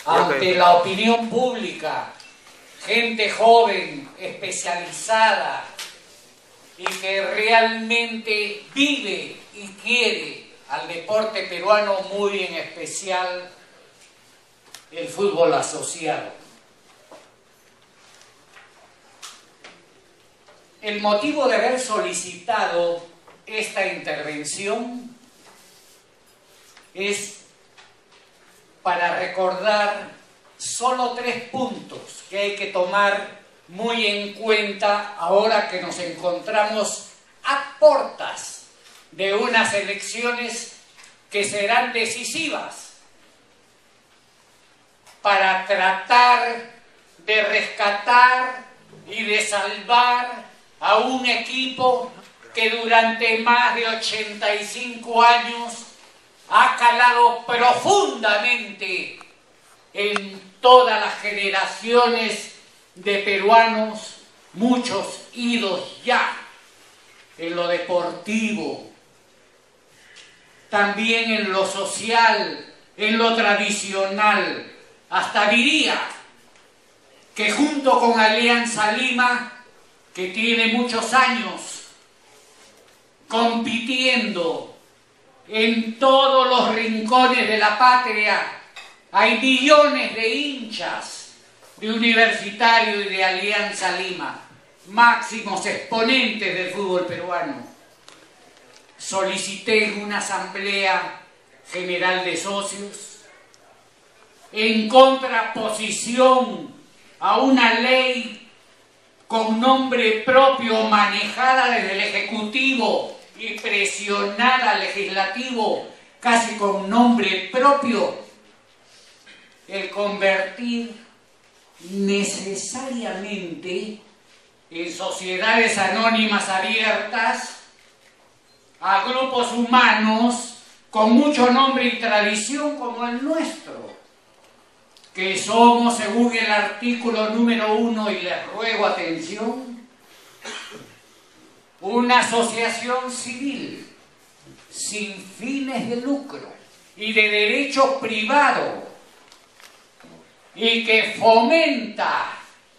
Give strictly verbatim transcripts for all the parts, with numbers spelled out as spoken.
ante la opinión pública, gente joven, especializada y que realmente vive y quiere al deporte peruano, muy en especial el fútbol asociado. El motivo de haber solicitado esta intervención es para recordar solo tres puntos que hay que tomar muy en cuenta ahora que nos encontramos a puertas de unas elecciones que serán decisivas para tratar de rescatar y de salvar a un equipo que durante más de ochenta y cinco años ha calado profundamente en todas las generaciones de peruanos, muchos idos ya en lo deportivo, también en lo social, en lo tradicional. Hasta diría que junto con Alianza Lima, que tiene muchos años compitiendo en todos los rincones de la patria, hay millones de hinchas de Universitario y de Alianza Lima, máximos exponentes del fútbol peruano. Solicité en una asamblea general de socios, en contraposición a una ley con nombre propio manejada desde el Ejecutivo y presionada al Legislativo casi con nombre propio, el convertir necesariamente en sociedades anónimas abiertas a grupos humanos con mucho nombre y tradición como el nuestro, que somos, según el artículo número uno, y les ruego atención, una asociación civil sin fines de lucro y de derecho privado, y que fomenta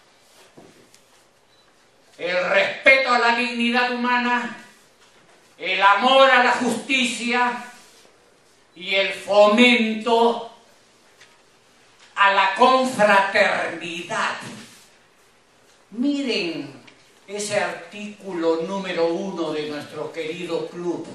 el respeto a la dignidad humana, el amor a la justicia y el fomento a la confraternidad. Miren ese artículo número uno de nuestro querido club.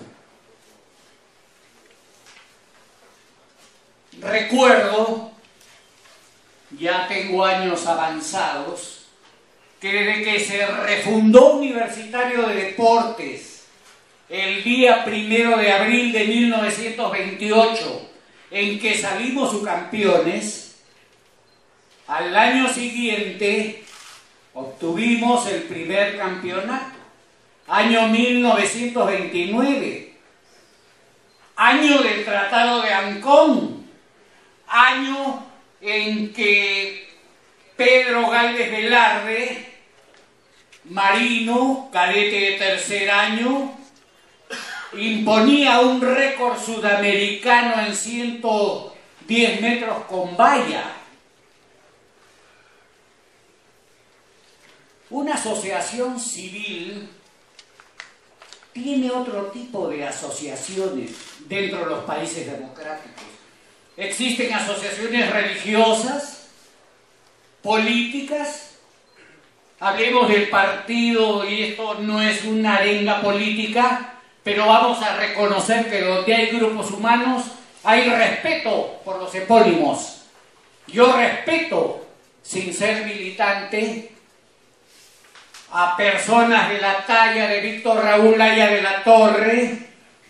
Recuerdo, ya tengo años avanzados, que desde que se refundó Universitario de Deportes el día primero de abril de mil novecientos veintiocho, en que salimos subcampeones, al año siguiente obtuvimos el primer campeonato, año mil novecientos veintinueve, año del Tratado de Ancón, año en que Pedro Gálvez Velarde, marino, cadete de tercer año, imponía un récord sudamericano en ciento diez metros con valla. Una asociación civil tiene otro tipo de asociaciones dentro de los países democráticos. Existen asociaciones religiosas, políticas. Hablemos del partido, y esto no es una arenga política, pero vamos a reconocer que donde hay grupos humanos hay respeto por los epónimos. Yo respeto, sin ser militante, a personas de la talla de Víctor Raúl Haya de la Torre,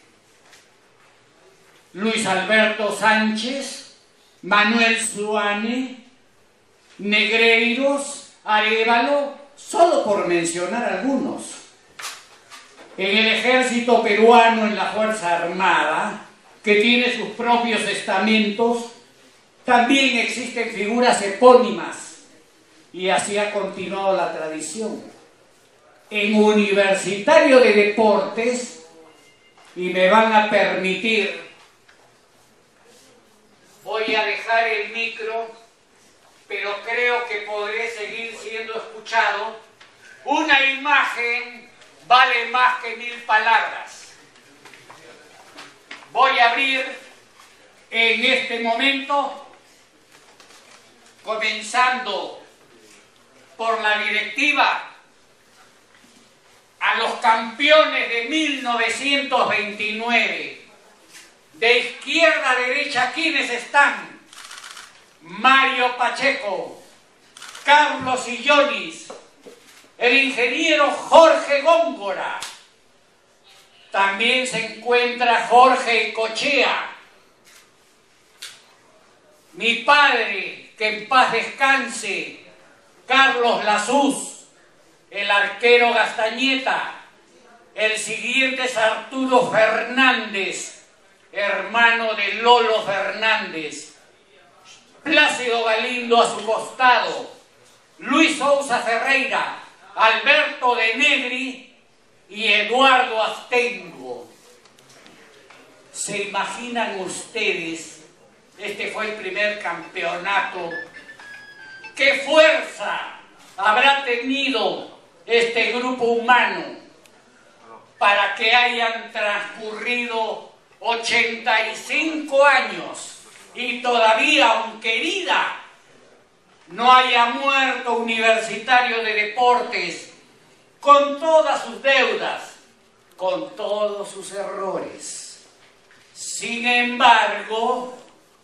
Luis Alberto Sánchez, Manuel Suane, Negreiros, Arévalo, solo por mencionar algunos. En el ejército peruano, en la Fuerza Armada, que tiene sus propios estamentos, también existen figuras epónimas, y así ha continuado la tradición. En Universitario de Deportes, y me van a permitir, voy a dejar el micro pero creo que podré seguir siendo escuchado. Una imagen vale más que mil palabras. Voy a abrir en este momento, comenzando por la directiva, a los campeones de mil novecientos veintinueve. De izquierda a derecha, ¿quiénes están? Mario Pacheco, Carlos Sillonis, el ingeniero Jorge Góngora. También se encuentra Jorge Cochea. Mi padre, que en paz descanse, Carlos Lasuz, el arquero Gastañeta. El siguiente es Arturo Fernández, hermano de Lolo Fernández. Plácido Galindo a su costado. Luis Sousa Ferreira, Alberto de Negri y Eduardo Astengo. ¿Se imaginan ustedes? Este fue el primer campeonato. ¿Qué fuerza habrá tenido este grupo humano para que hayan transcurrido ochenta y cinco años y todavía, aunque herida, no haya muerto Universitario de Deportes, con todas sus deudas, con todos sus errores? Sin embargo,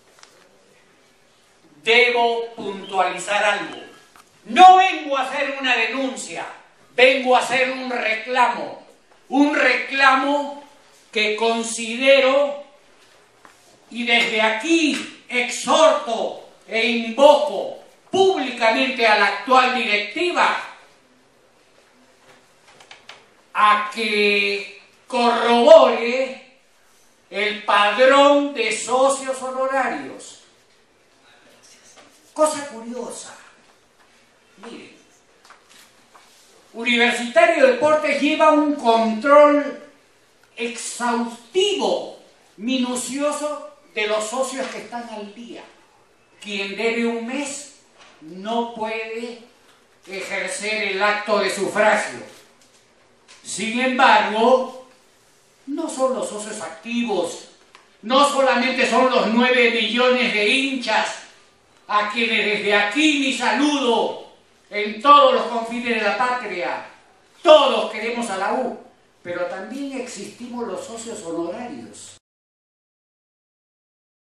debo puntualizar algo. No vengo a hacer una denuncia, vengo a hacer un reclamo. Un reclamo que considero, y desde aquí exhorto e invoco públicamente a la actual directiva a que corrobore el padrón de socios honorarios. Cosa curiosa, miren, Universitario de Deportes lleva un control exhaustivo, minucioso de los socios que están al día. Quien debe un mes no puede ejercer el acto de sufragio. Sin embargo, no son los socios activos, no solamente son los nueve millones de hinchas, a quienes desde aquí mi saludo en todos los confines de la patria. Todos queremos a la U, pero también existimos los socios honorarios.